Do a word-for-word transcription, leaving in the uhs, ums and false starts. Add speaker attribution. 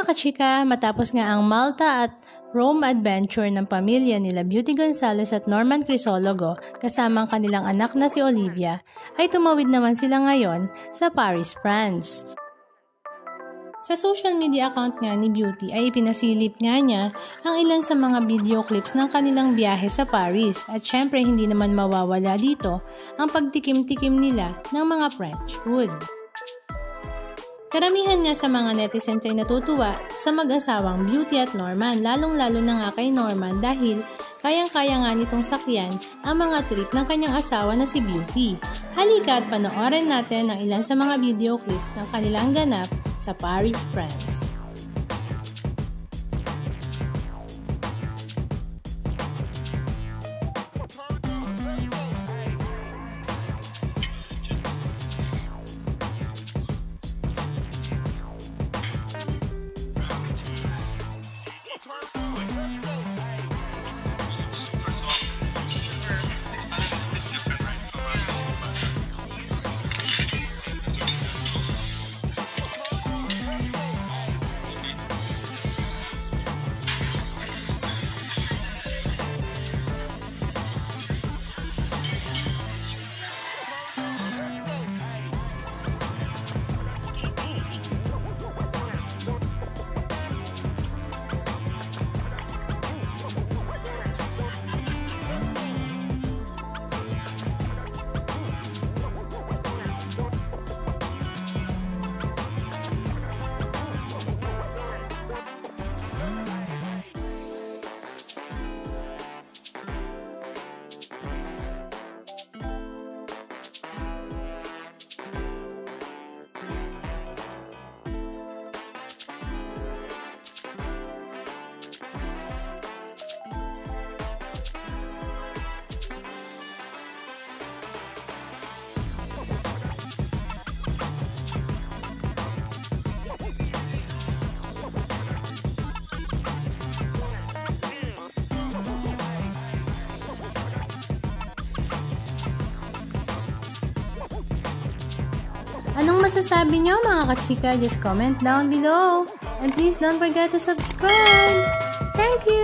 Speaker 1: ka-Chikka, matapos nga ang Malta at Rome adventure ng pamilya nila Beauty Gonzalez at Norman Crisologo kasama ang kanilang anak na si Olivia, ay tumawid naman sila ngayon sa Paris, France. Sa social media account nga ni Beauty ay ipinasilip nga niya ang ilan sa mga video clips ng kanilang biyahe sa Paris at syempre hindi naman mawawala dito ang pagtikim-tikim nila ng mga French food. Karamihan nga sa mga netizens ay natutuwa sa mag-asawang Beauty at Norman, lalong-lalo na nga kay Norman dahil kayang-kaya nga nitong sakyan ang mga trip ng kanyang asawa na si Beauty. Halika at panoorin natin ang ilan sa mga video clips ng kanilang ganap sa Paris, France. Anong masasabi nyo mga ka-Chikka? Just comment down below. And please don't forget to subscribe. Thank you!